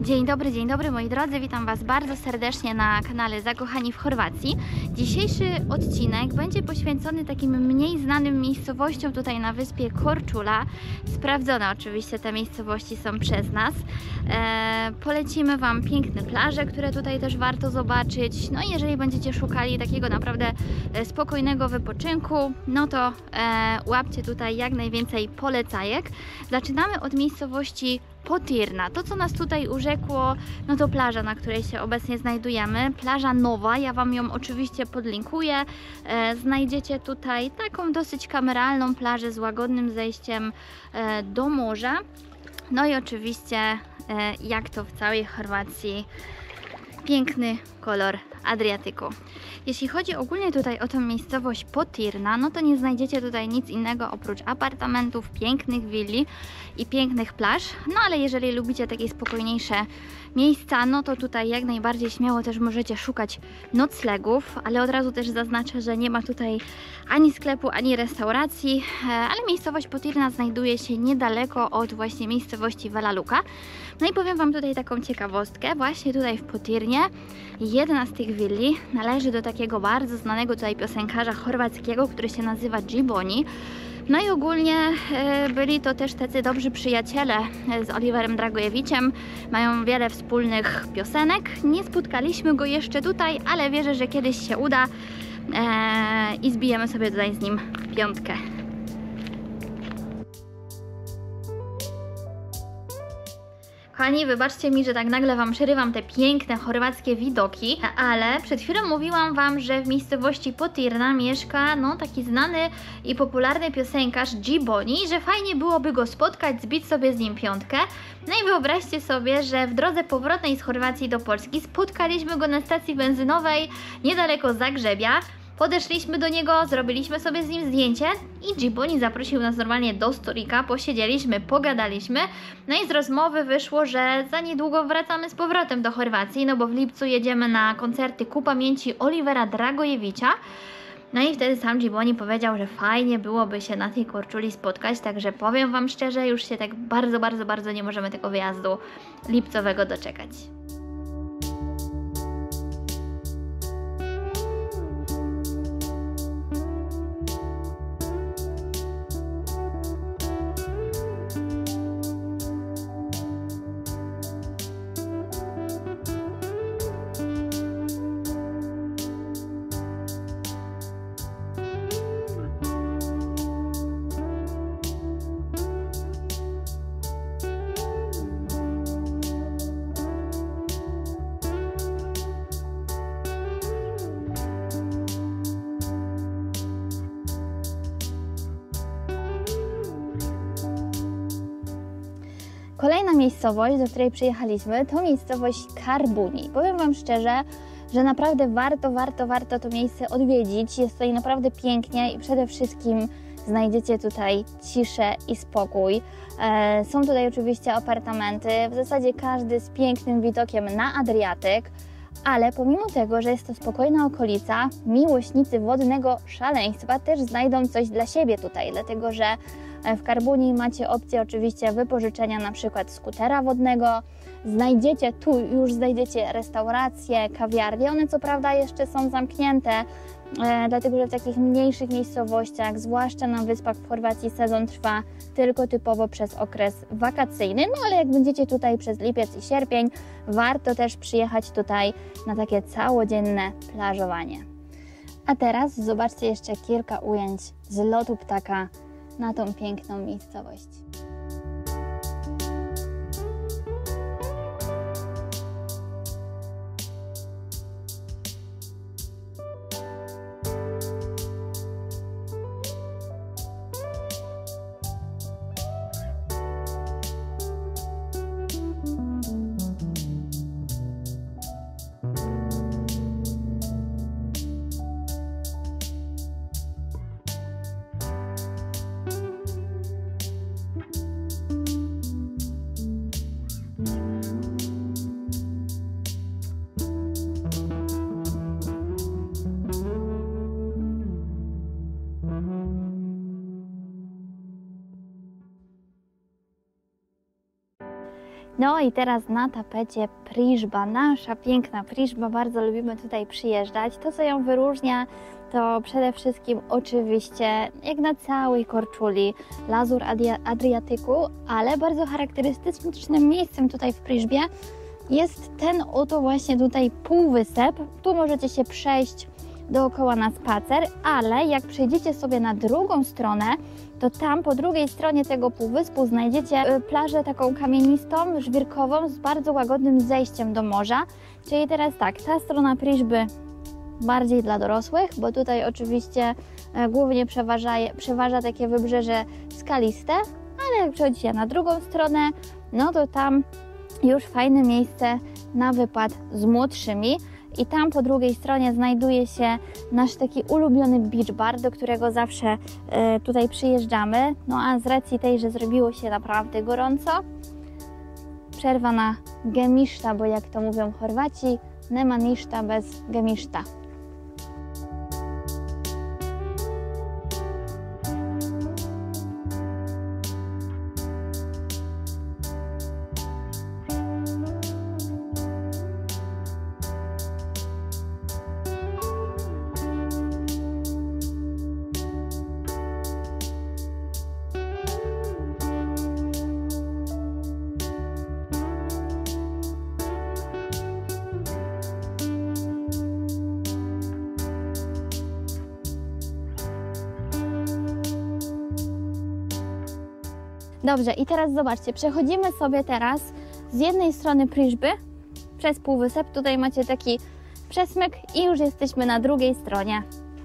Dzień dobry moi drodzy, witam Was bardzo serdecznie na kanale Zakochani w Chorwacji. Dzisiejszy odcinek będzie poświęcony takim mniej znanym miejscowościom tutaj na wyspie Korčula. Sprawdzone oczywiście te miejscowości są przez nas. Polecimy Wam piękne plaże, które tutaj też warto zobaczyć. No i jeżeli będziecie szukali takiego naprawdę spokojnego wypoczynku, no to łapcie tutaj jak najwięcej polecajek. Zaczynamy od miejscowości Potirna. To, co nas tutaj urzekło, no to plaża, na której się obecnie znajdujemy. Plaża nowa, ja Wam ją oczywiście podlinkuję. Znajdziecie tutaj taką dosyć kameralną plażę z łagodnym zejściem do morza. No i oczywiście, jak to w całej Chorwacji, piękny kolor Adriatyku. Jeśli chodzi ogólnie tutaj o tę miejscowość Potirna, no to nie znajdziecie tutaj nic innego oprócz apartamentów, pięknych willi i pięknych plaż. No ale jeżeli lubicie takie spokojniejsze miejsca, no to tutaj jak najbardziej śmiało też możecie szukać noclegów, ale od razu też zaznaczę, że nie ma tutaj ani sklepu, ani restauracji, ale miejscowość Potirna znajduje się niedaleko od właśnie miejscowości Vela Luka. No i powiem Wam tutaj taką ciekawostkę, właśnie tutaj w Potirnie jedna z tych willi należy do takiego bardzo znanego tutaj piosenkarza chorwackiego, który się nazywa Giboni. No i ogólnie byli to też tacy dobrzy przyjaciele z Oliverem Dragojeviciem. Mają wiele wspólnych piosenek. Nie spotkaliśmy go jeszcze tutaj, ale wierzę, że kiedyś się uda i zbijemy sobie tutaj z nim piątkę. Kochani, wybaczcie mi, że tak nagle Wam przerywam te piękne chorwackie widoki, ale przed chwilą mówiłam Wam, że w miejscowości Potirna mieszka taki znany i popularny piosenkarz Giboni, że fajnie byłoby go spotkać, zbić sobie z nim piątkę. No i wyobraźcie sobie, że w drodze powrotnej z Chorwacji do Polski spotkaliśmy go na stacji benzynowej niedaleko Zagrzebia. Podeszliśmy do niego, zrobiliśmy sobie z nim zdjęcie i Giboni zaprosił nas normalnie do stolika, posiedzieliśmy, pogadaliśmy. No i z rozmowy wyszło, że za niedługo wracamy z powrotem do Chorwacji, no bo w lipcu jedziemy na koncerty ku pamięci Olivera Dragojevicza. No i wtedy sam Giboni powiedział, że fajnie byłoby się na tej Korčuli spotkać, także powiem Wam szczerze, już się tak bardzo nie możemy tego wyjazdu lipcowego doczekać. Kolejna miejscowość, do której przyjechaliśmy, to miejscowość Karbuni. Powiem Wam szczerze, że naprawdę warto to miejsce odwiedzić. Jest tutaj naprawdę pięknie i przede wszystkim znajdziecie tutaj ciszę i spokój. Są tutaj oczywiście apartamenty, w zasadzie każdy z pięknym widokiem na Adriatyk, ale pomimo tego, że jest to spokojna okolica, miłośnicy wodnego szaleństwa też znajdą coś dla siebie tutaj, dlatego że w Karbuni macie opcję oczywiście wypożyczenia na przykład skutera wodnego. Znajdziecie restauracje, kawiarnie. One co prawda jeszcze są zamknięte, dlatego że w takich mniejszych miejscowościach, zwłaszcza na wyspach w Chorwacji, sezon trwa tylko typowo przez okres wakacyjny. No ale jak będziecie tutaj przez lipiec i sierpień, warto też przyjechać tutaj na takie całodzienne plażowanie. A teraz zobaczcie jeszcze kilka ujęć z lotu ptaka na tą piękną miejscowość. No i teraz na tapecie Priżba, nasza piękna Priżba, bardzo lubimy tutaj przyjeżdżać. To, co ją wyróżnia, to przede wszystkim oczywiście, jak na całej Korczuli, Lazur Adriatyku, ale bardzo charakterystycznym miejscem tutaj w Priżbie jest ten oto właśnie tutaj półwysep. Tu możecie się przejść dookoła na spacer, ale jak przejdziecie sobie na drugą stronę, to tam po drugiej stronie tego półwyspu znajdziecie plażę taką kamienistą, żwirkową z bardzo łagodnym zejściem do morza. Czyli teraz tak, ta strona Priżby bardziej dla dorosłych, bo tutaj oczywiście głównie przeważa takie wybrzeże skaliste, ale jak przechodzicie na drugą stronę, no to tam już fajne miejsce na wypad z młodszymi. I tam po drugiej stronie znajduje się nasz taki ulubiony beach bar, do którego zawsze tutaj przyjeżdżamy. No a z racji tej, że zrobiło się naprawdę gorąco, przerwa na gemiszta, bo jak to mówią Chorwaci, nema ništa bez gemiszta. Dobrze, i teraz zobaczcie, przechodzimy sobie teraz z jednej strony Priżby przez półwysep. Tutaj macie taki przesmyk i już jesteśmy na drugiej stronie.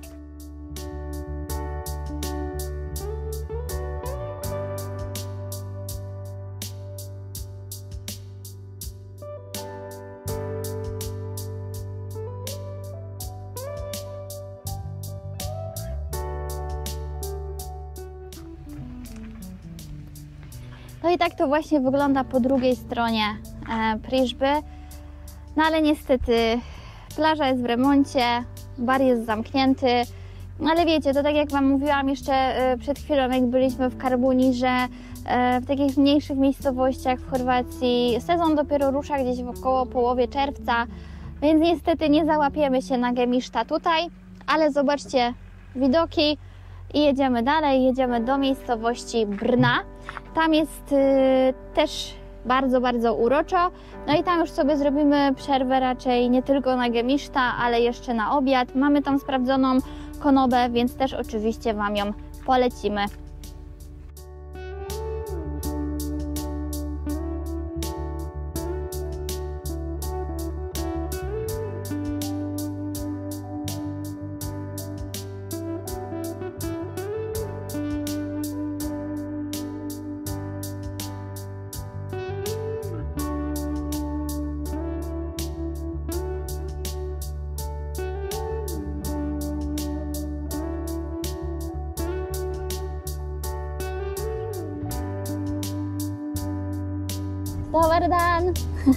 No i tak to właśnie wygląda po drugiej stronie Priżby. No ale niestety plaża jest w remoncie, bar jest zamknięty. No ale wiecie, to tak jak Wam mówiłam jeszcze przed chwilą, jak byliśmy w Karbunii, że w takich mniejszych miejscowościach w Chorwacji sezon dopiero rusza gdzieś około połowie czerwca, więc niestety nie załapiemy się na gemiszta tutaj, ale zobaczcie widoki i jedziemy dalej, jedziemy do miejscowości Brna. Tam jest też bardzo, bardzo uroczo. No i tam już sobie zrobimy przerwę raczej nie tylko na gemiszta, ale jeszcze na obiad. Mamy tam sprawdzoną konobę, więc też oczywiście Wam ją polecimy. Dobar dan!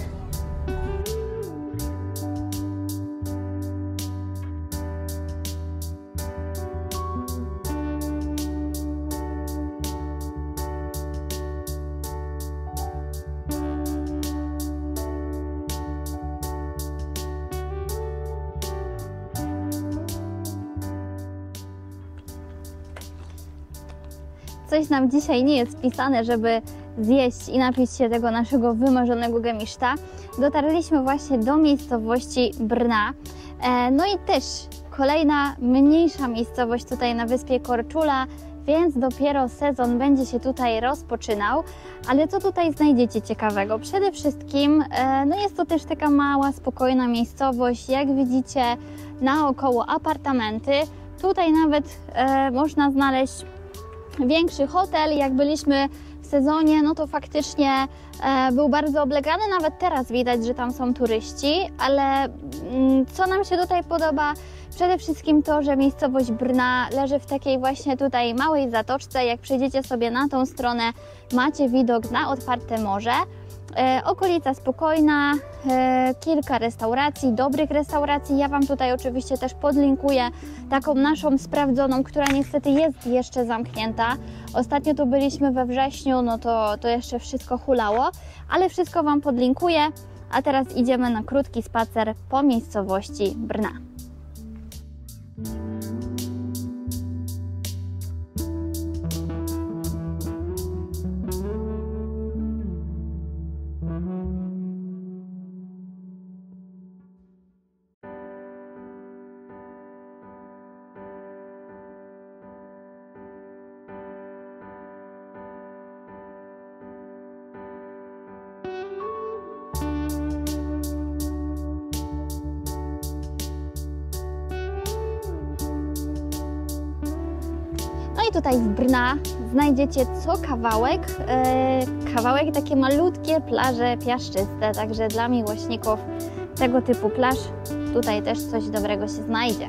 Coś nam dzisiaj nie jest wpisane, żeby zjeść i napić się tego naszego wymarzonego gemiszta. Dotarliśmy właśnie do miejscowości Brna. No i też kolejna mniejsza miejscowość tutaj na wyspie Korčula, więc dopiero sezon będzie się tutaj rozpoczynał. Ale co tutaj znajdziecie ciekawego? Przede wszystkim no jest to też taka mała, spokojna miejscowość. Jak widzicie, naokoło apartamenty. Tutaj nawet można znaleźć większy hotel. Jak byliśmy w sezonie, no to faktycznie był bardzo oblegany, nawet teraz widać, że tam są turyści, ale co nam się tutaj podoba? Przede wszystkim to, że miejscowość Brna leży w takiej właśnie tutaj małej zatoczce. Jak przejdziecie sobie na tą stronę, macie widok na otwarte morze. Okolica spokojna, kilka restauracji, dobrych restauracji. Ja Wam tutaj oczywiście też podlinkuję taką naszą sprawdzoną, która niestety jest jeszcze zamknięta. Ostatnio tu byliśmy we wrześniu, no to jeszcze wszystko hulało, ale wszystko Wam podlinkuję. A teraz idziemy na krótki spacer po miejscowości Brna. No i tutaj w Brna znajdziecie co kawałek takie malutkie plaże piaszczyste, także dla miłośników tego typu plaż tutaj też coś dobrego się znajdzie.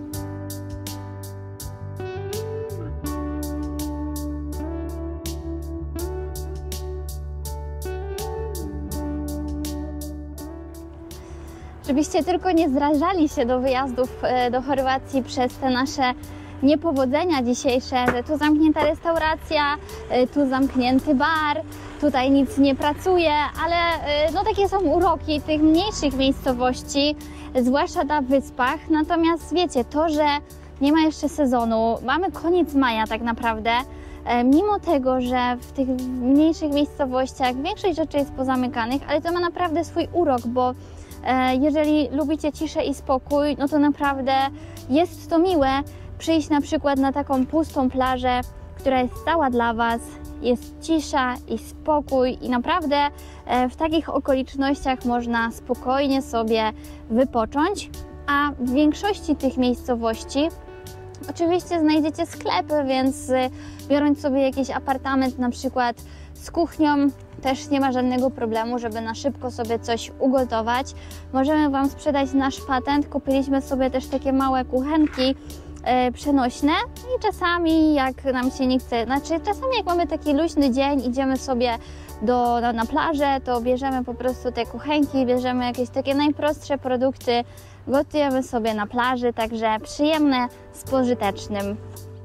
Żebyście tylko nie zrażali się do wyjazdów do Chorwacji przez te nasze niepowodzenia dzisiejsze, że tu zamknięta restauracja, tu zamknięty bar, tutaj nic nie pracuje, ale no takie są uroki tych mniejszych miejscowości, zwłaszcza na wyspach. Natomiast wiecie, to, że nie ma jeszcze sezonu, mamy koniec maja tak naprawdę, mimo tego, że w tych mniejszych miejscowościach większość rzeczy jest pozamykanych, ale to ma naprawdę swój urok, bo jeżeli lubicie ciszę i spokój, no to naprawdę jest to miłe przyjść na przykład na taką pustą plażę, która jest cała dla Was, jest cisza i spokój i naprawdę w takich okolicznościach można spokojnie sobie wypocząć, a w większości tych miejscowości oczywiście znajdziecie sklepy, więc biorąc sobie jakiś apartament na przykład z kuchnią, też nie ma żadnego problemu, żeby na szybko sobie coś ugotować. Możemy Wam sprzedać nasz patent, kupiliśmy sobie też takie małe kuchenki przenośne i czasami jak nam się nie chce, czasami jak mamy taki luźny dzień, idziemy sobie na plażę, to bierzemy po prostu te kuchenki, bierzemy jakieś takie najprostsze produkty, gotujemy sobie na plaży, także przyjemne z pożytecznym.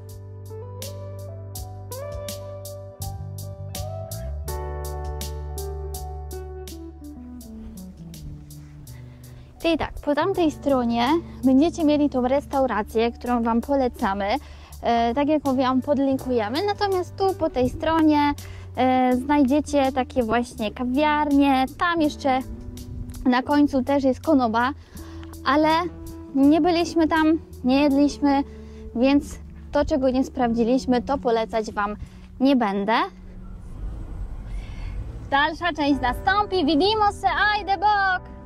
I tak, po tamtej stronie będziecie mieli tą restaurację, którą Wam polecamy. Tak jak mówiłam, podlinkujemy. Natomiast tu po tej stronie znajdziecie takie właśnie kawiarnie. Tam jeszcze na końcu też jest konoba, ale nie byliśmy tam, nie jedliśmy, więc to, czego nie sprawdziliśmy, to polecać Wam nie będę. Dalsza część nastąpi. Widzimy się, ajde bok!